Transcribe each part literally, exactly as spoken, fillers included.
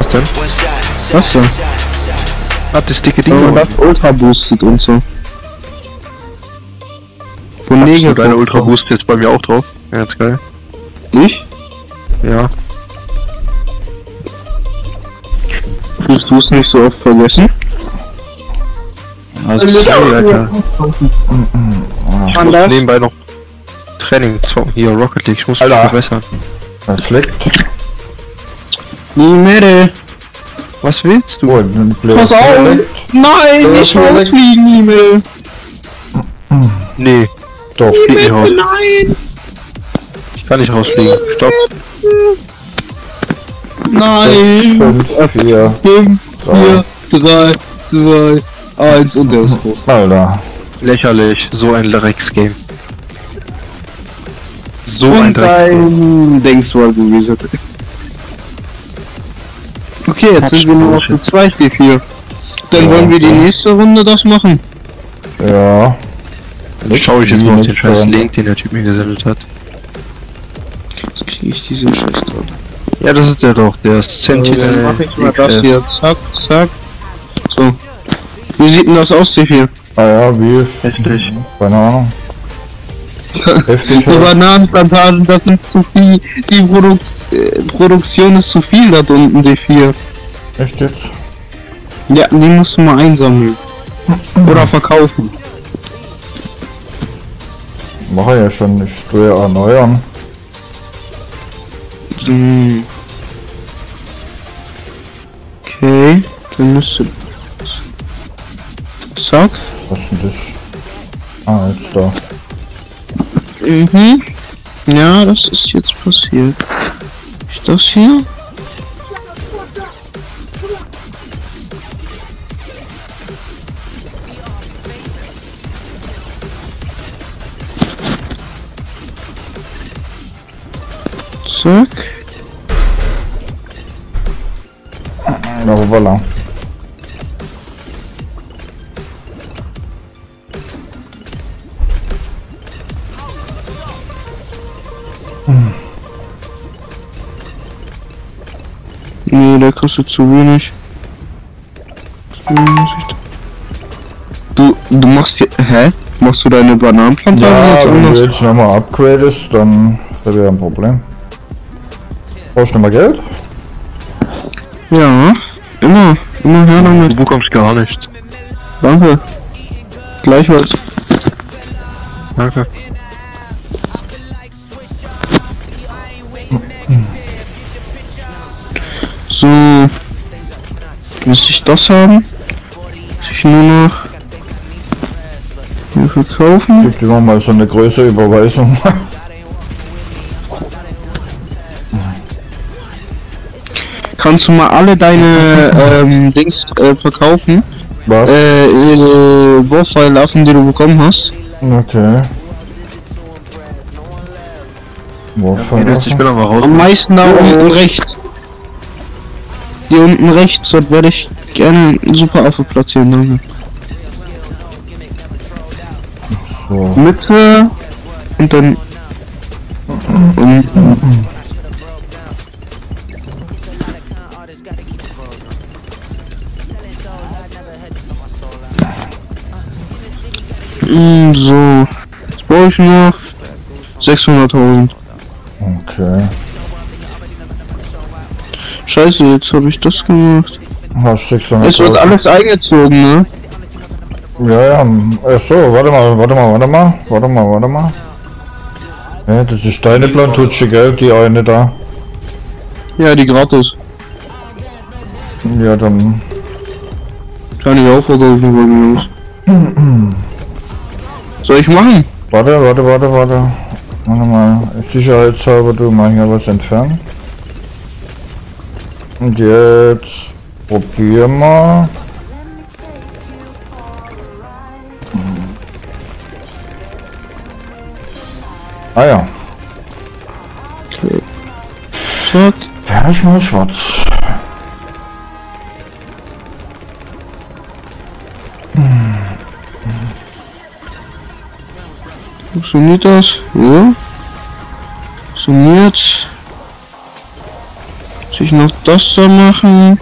denn? Was denn? Ah, das dicke Ding. Oh, das Ultra boostet und so. Von Neger. Deine Ultra Boost jetzt bei mir auch drauf. Ja, jetzt geil. Ich? Ja. Willst du es nicht so oft vergessen? Also, sorry, Alter. Ich Kann muss das? nebenbei noch Training zocken. Hier, Rocket League. Ich muss mich Alter. verbessern. Das leckt. Nie mehr. Was willst du? Oh, den Player Pass auf! leckt. Nein, Ja, nicht das war rausfliegen, E-Mail! Nee, Doch. flieg nicht raus. Nein! Ich kann nicht rausfliegen. Stopp. Nein! fünf, vier, fünf, drei. vier, drei, zwei, eins und der ist groß. Alter. Lächerlich. So ein Drecks-Game. So ein Und Drecks-Game. dein Dings war gewesen. Okay, jetzt sind wir nur noch für zwei Spiel vier. Dann Ja, wollen wir die okay. nächste Runde das machen. Ja. Dann schau ich jetzt mal auf den Nicht scheiß hören. Link, den der Typ mir gesendet hat. Jetzt kriege ich diese Scheiß gerade. Ja, das ist der doch. Der ist Dann Sentinel. mach ich mal das X S. hier. Zack, zack. So. Wie sieht denn das aus, T vier? Ah ja, wie? Heftig. Keine Ahnung. Heftig. Die halt. Bananenplantagen, das sind zu viel. Die Produk äh, Produktion ist zu viel da unten, D vier. Echt jetzt? Ja, die musst du mal einsammeln. Oder verkaufen. Mache ja schon. Ich tue ja erneuern. Hm. Okay, dann müsste. Zack. Was ist denn das? Ah, jetzt da. Mhm. Ja, das ist jetzt passiert. Ist das hier? Zack. Na, voilà. Nee, der kostet zu wenig. Du, du machst hier. Hä? Machst du deine Bananenplantage Ja, jetzt wenn du anders? jetzt nochmal upgradest, dann wäre ja ein Problem. Brauchst du noch mal Geld? Ja, immer, immer her damit. Du bekommst gar nichts. Danke. Gleichfalls. Danke. So. Muss ich das haben? Muss ich nur noch hier verkaufen? Gib dir noch mal so eine größere Überweisung. Kannst du mal alle deine ähm, Dings äh, verkaufen? Was? Äh, äh Wurfpfeilaffen, die du bekommen hast? Okay. Mädels, ich bin aber raus. Am meisten da unten rechts. Hier unten rechts, dort werde ich gerne einen super Affe platzieren, danke. So. Mitte und dann unten. Mm, so, jetzt brauche ich noch sechshunderttausend. Okay. Scheiße, jetzt habe ich das gemacht. Hast sechshundert. Es wird alles eingezogen, ne? Ja, ja. Ach so, warte mal, warte mal, warte mal, warte mal, warte mal. Ja, das ist deine Plantutsche, gell? Die eine da. Ja, die gratis. Ja, dann. Kann ich auch verkaufen von mir aus. Soll ich machen? Warte, warte, warte, warte. Warte mal. Sicherheitshalber, du mal hier was entfernen. Und jetzt probieren wir. Ah ja. Zack. Der ist mal schwarz. Funktioniert das? Ja. Funktioniert. Muss ich noch das da machen?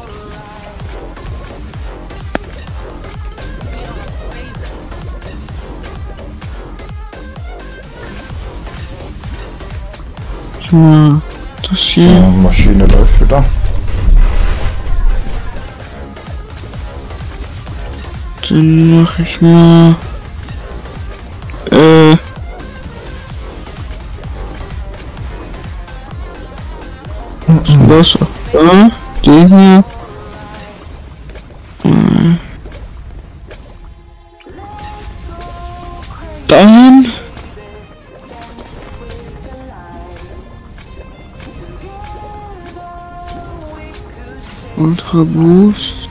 So, das hier. Ja, Maschine läuft wieder. Dann mache ich mal. Äh. Das da, den hier. Äh. Dahin. Ultra Boost.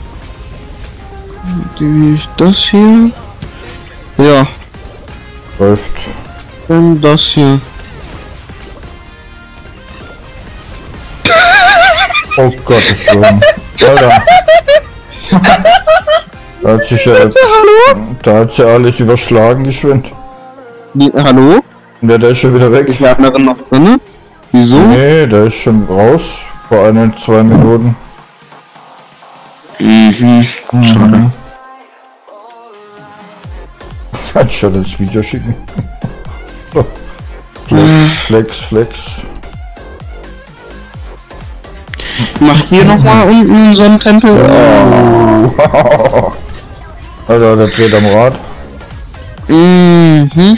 Dann ich das hier. Ja. Läuft. Dann das hier. Oh Gott, ich will. Alter. Da hat sich ja jetzt, da hat sich ja alles überschlagen geschwind. Die, hallo? Ja, der ist schon wieder weg. Ist der andere noch drin? Wieso? Nee, der ist schon raus. Vor ein, zwei Minuten. Mhm. Mhm. Kann ich ja das Video schicken. So. Flex, Flex, Flex. Mach hier noch mal unten so einen Tempel. Oh. Alter, der dreht am Rad. Mhm.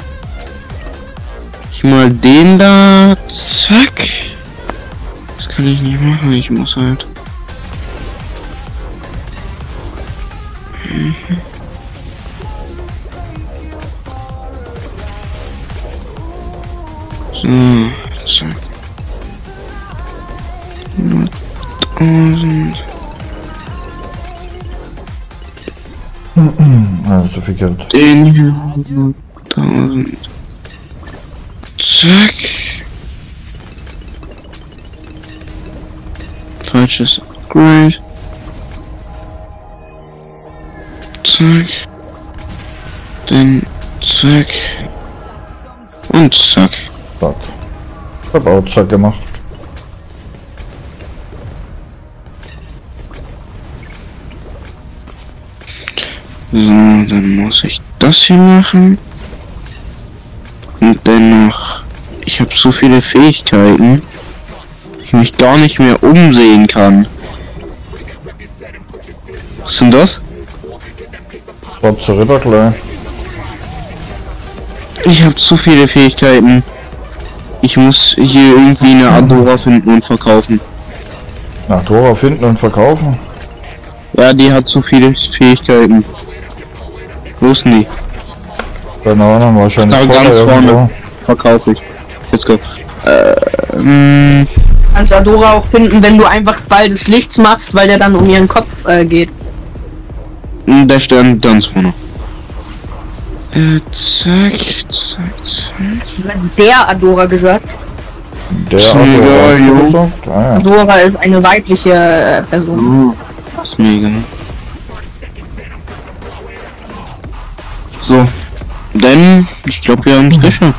Ich mal den da. Zack. Das kann ich nicht machen. Ich muss halt. Mhm. So, zack. Also so viel Geld. Den hier tausend. Zack. Falsches Upgrade. Zack. Den zack. Und zack. Zack. Ich hab auch zack gemacht. So, dann muss ich das hier machen. Und dennoch, ich habe so viele Fähigkeiten, ich mich gar nicht mehr umsehen kann. Was sind das? Schwarze Ritter gleich. Ich habe zu viele Fähigkeiten. Ich muss hier irgendwie eine Adora finden und verkaufen. Nach Dora finden und verkaufen. Ja, die hat zu viele Fähigkeiten. Wo ist denn die? Keine Ahnung, wahrscheinlich Da vorne ganz irgendwo. vorne. Verkaufe ich. Let's go. Äh, ähm, Kannst Adora auch finden, wenn du einfach Ball des Lichts machst, weil der dann um ihren Kopf äh, geht. der Stern ganz vorne. Äh, zack, zack, zack. Der Adora gesagt. Der Ja, Adora, jo. hast du gesagt? Ah, ja. Adora ist eine weibliche äh, Person. Das ist mega. So, denn ich glaube, wir haben es geschafft.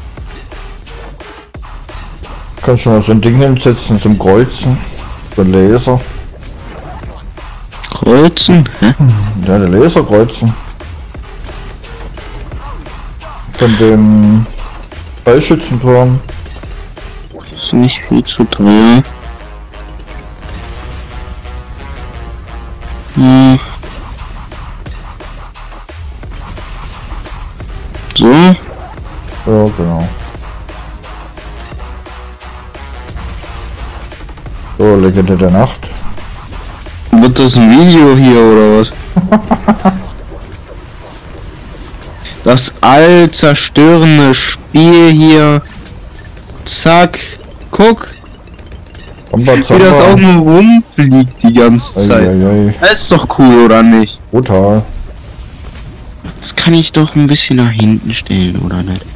Kannst du mal so ein Ding hinsetzen zum Kreuzen? So ein Laser. Kreuzen? Hä? Ja, der Laser kreuzen. Von dem Freischützenturm. Das ist nicht viel zu teuer. Hm. So. Ja, genau. So, Legende der Nacht. Wird das ein Video hier oder was? Das all zerstörende Spiel hier. Zack. Guck, Zamba, wie das auch nur rumfliegt die ganze Zeit. Eieiei. Das ist doch cool, oder nicht? Brutal. Das kann ich doch ein bisschen nach hinten stellen, oder nicht?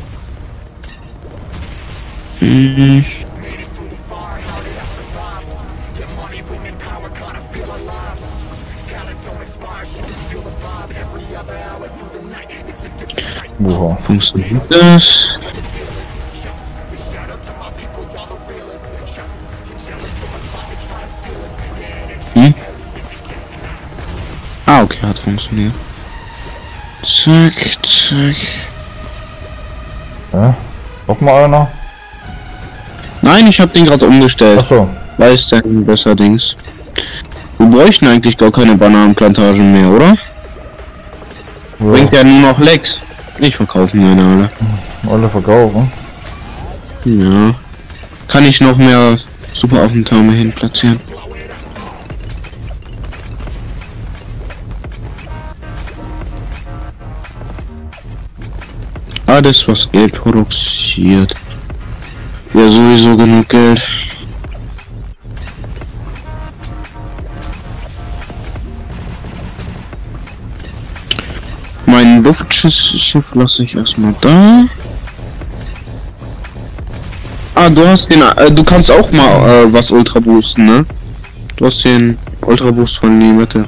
Mhm. Oha. Funktioniert das? funktioniert. Zack, zack. Ja. Noch mal einer? Nein, ich habe den gerade umgestellt. Achso. Weiß denn besser Dings. Wir bräuchten eigentlich gar keine Bananenplantagen mehr, oder? Ja. Bringt ja nur noch Lecks. Ich verkaufe meine alle. Alle verkaufen. Ja. Kann ich noch mehr Superaufentürme hin platzieren? Alles, was Geld produziert. Ja, sowieso genug Geld. Mein Luftschiff lasse ich erstmal da. Ah, du hast den, äh, du kannst auch mal äh, was Ultra boosten, ne? Du hast den Ultra Boost von die Mitte.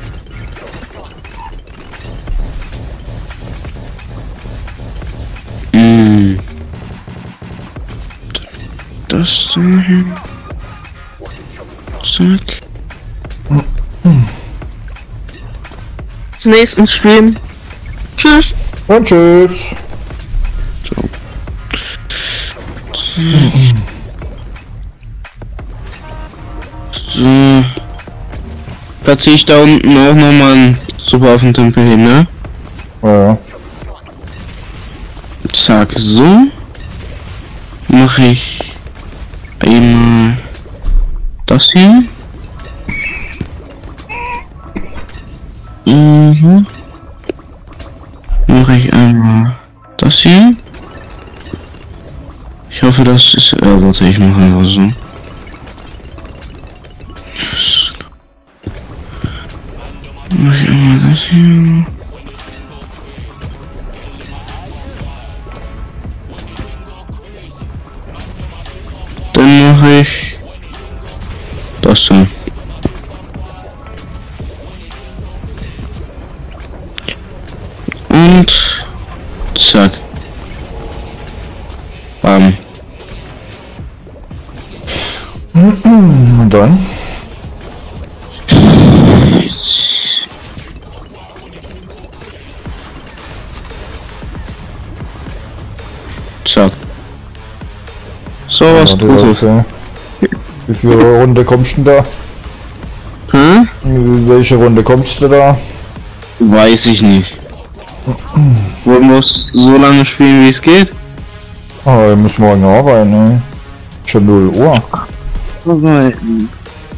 Mm. Das dahin. Zack. Zum nächsten Stream. Tschüss. Und tschüss. Ciao. So. Platziere ich da unten auch nochmal einen Superaufentempel hin, ne? Ja. Zack, so. Mache ich einmal das hier. Mhm. Mache ich einmal das hier. Ich hoffe, das ist. Ja, warte, ich mache einfach so. Mache ich einmal das hier. Dann mache ich das so. Und zack. Bam. Und dann? Zack. So was Ja, Gutes. ja. Wie viele Runde kommst du denn da? Hm? Welche Runde kommst du da? Weiß ich nicht. Wir muss so lange spielen, wie es geht. Ah, ich muss morgen arbeiten, ne? Schon null Uhr. Arbeiten.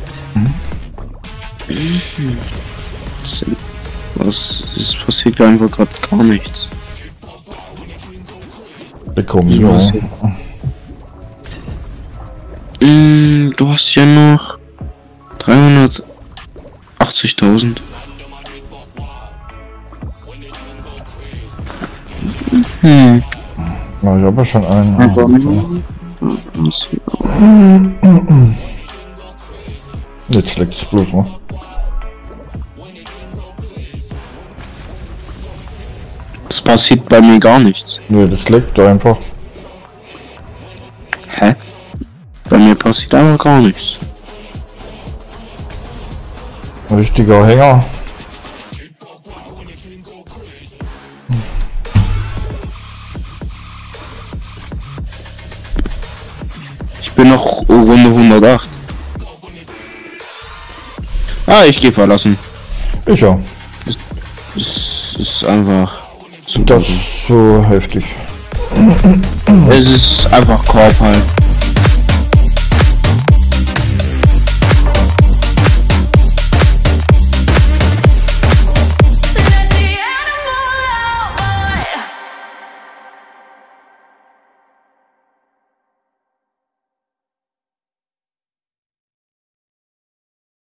Was ist passiert einfach gerade gar nichts. Bekommen Ich weiß ja. Mm, du hast ja noch dreihundertachtzigtausend. Hm. Na, ich habe schon einen. Aber Jetzt leckt es bloß noch. es passiert bei mir gar nichts. Ne, das leckt einfach. Hä? Bei mir passiert einfach gar nichts. Richtiger Hänger. Ich bin noch Runde hundertacht. Ah, ich gehe verlassen. Ich ja. Es ist einfach. Das ist so heftig. Es ist einfach Korb halt.